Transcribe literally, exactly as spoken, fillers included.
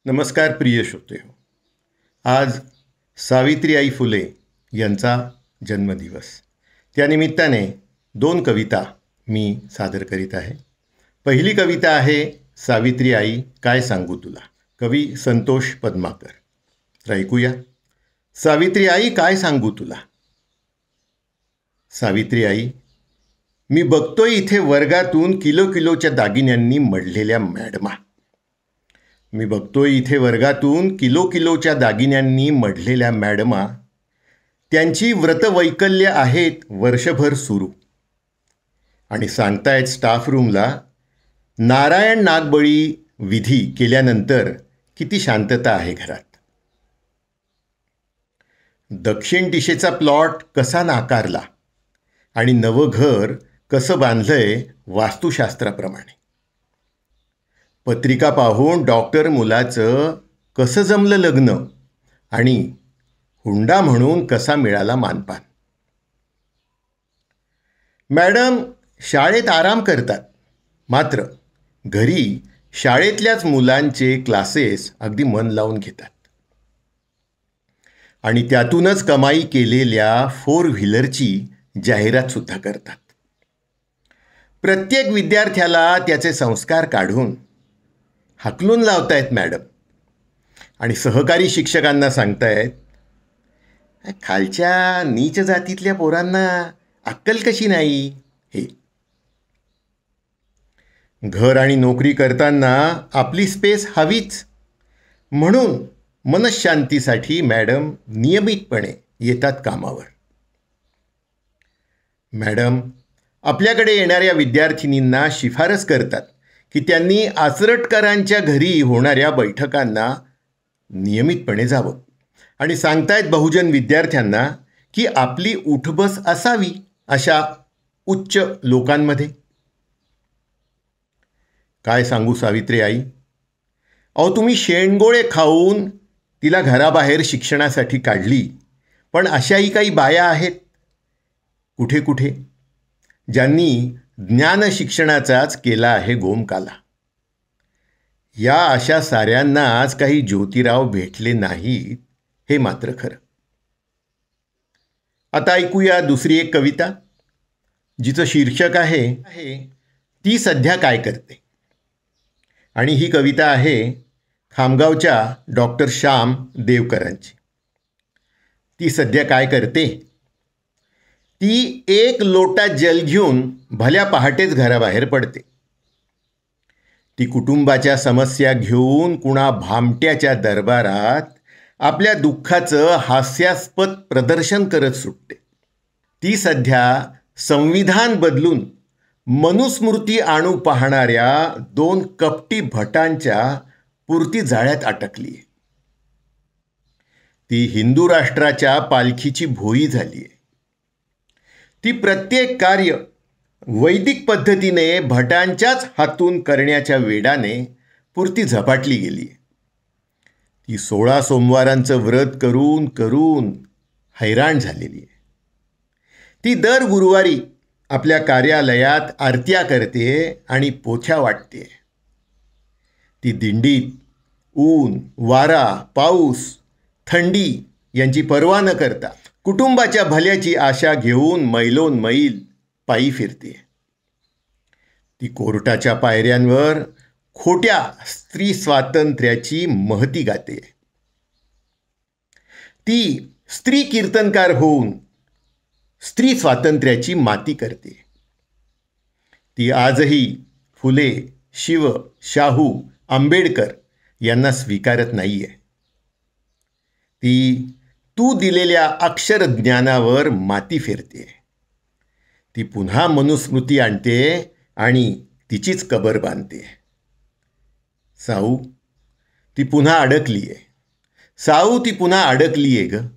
नमस्कार प्रिय श्रोतेहो. आज सावित्रीबाई फुले यांचा जन्मदिवस. त्यानिमित्ताने दोन कविता मी सादर करीत आहे. पहिली कविता आहे सावित्री आई काय सांगू तुला, कवी संतोष पद्माकर. तर ऐकूया. सावित्री आई काय सांगू तुला. सावित्री आई, मी बघतोय इथे वर्गातून किलो किलोच्या दागिन्यांनी मढलेल्या मॅडमा. मी बघतोय इथे वर्गातून किलो किलोच्या दागिन्यांनी मढलेल्या मॅडमा. त्यांची व्रतवैकल्य आहेत वर्षभर सुरू आणि सांगतायत स्टाफ रूमला, नारायण नागबळी विधी केल्यानंतर किती शांतता आहे घरात. दक्षिण दिशेचा प्लॉट कसा नाकारला आणि नवं घर कसं बांधलंय वास्तुशास्त्राप्रमाणे. पत्रिका पाहून डॉक्टर मुलाचं कसं जमलं लग्न आणि हुंडा म्हणून कसा मिळाला मानपान. मॅडम शाळेत आराम करतात, मात्र घरी शाळेतल्याच मुलांचे क्लासेस अगदी मन लावून घेतात आणि त्यातूनच कमाई केलेल्या फोर व्हीलरची जाहिरात सुद्धा करतात. प्रत्येक विद्यार्थ्याला त्याचे संस्कार काढून हाकलून लावतायत मॅडम आणि सहकारी शिक्षकांना सांगतायत, खालच्या नीच जातीतल्या पोरांना अक्कल कशी नाही. हे घर आणि नोकरी करताना आपली स्पेस हवीच म्हणून मनशांतीसाठी मॅडम नियमितपणे येतात कामावर. मॅडम आपल्याकडे येणाऱ्या विद्यार्थिनींना शिफारस करतात की त्यांनी आचरटकरांच्या घरी होणाऱ्या बैठकांना नियमितपणे जावं आणि सांगतायत बहुजन विद्यार्थ्यांना की आपली उठबस असावी अशा उच्च लोकांमध्ये. काय सांगू सावित्री आई, अहो तुम्ही शेणगोळे खाऊन तिला घराबाहेर शिक्षणासाठी काढली, पण अशाही काही बाया आहेत कुठे कुठे ज्यांनी ज्ञान शिक्षणाचाच केला आहे गोमकाला. या अशा साऱ्यांनाच काही ज्योतिराव भेटले नाहीत हे मात्र खरं. आता ऐकूया दुसरी एक कविता जिचं शीर्षक आहे ती सध्या काय करते. आणि ही कविता आहे खामगावच्या डॉक्टर श्याम देवकरांची. ती सध्या काय करते. ती एक लोटा जल घेऊन भल्या पहाटेच घराबाहेर पडते. ती कुटुंबाच्या समस्या घेऊन कुणा भामट्याच्या दरबारात आपल्या दुःखाचं हास्यास्पद प्रदर्शन करत सुटते. ती सध्या संविधान बदलून मनुस्मृती आणू पाहणाऱ्या दोन कपटी भटांच्या पुरती जाळ्यात अटकली आहे. ती हिंदू राष्ट्राच्या पालखीची भोई झाली आहे. ती प्रत्येक कार्य वैदिक पद्धतीने भटांच्याच हातून करण्याच्या वेडाने पुरती झपाटली गेली आहे. ती सोळा सोमवारांचं व्रत करून करून हैराण झालेली आहे. ती दर गुरुवारी आपल्या कार्यालयात आरत्या करते आणि पोथ्या वाटते. ती दिंडीत ऊन वारा पाऊस थंडी यांची पर्वा न करता कुटुंबाच्या भल्याची आशा घेऊन मैलोन मैल पायी फिरते. ती कोर्टाच्या पायऱ्यांवर खोट्या स्त्री स्वातंत्र्याची महती गाते. ती स्त्री कीर्तनकार होऊन स्त्री स्वातंत्र्याची माती करते. ती आजही फुले शिव शाहू आंबेडकर यांना स्वीकारत नाही आहे. ती तू दिलेल्या अक्षरज्ञानावर माती फेरते. ती पुन्हा मनुस्मृती आणते आणि तिचीच कबर बांधते. साऊ ती पुन्हा अडकली आहे. साऊ ती पुन्हा अडकली आहे ग.